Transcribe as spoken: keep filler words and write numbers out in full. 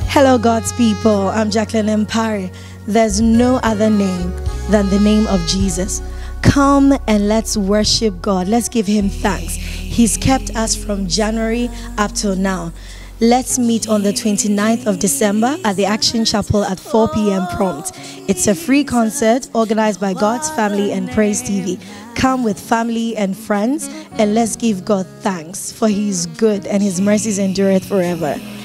Hello, God's people. I'm Jacqueline Mpare. There's no other name than the name of Jesus. Come and let's worship God. Let's give him thanks. He's kept us from January up till now. Let's meet on the twenty-ninth of December at the Action Chapel at four p m prompt. It's a free concert organized by God's Family and Praise T V. Come with family and friends and let's give God thanks, for he is good and his mercies endureth forever.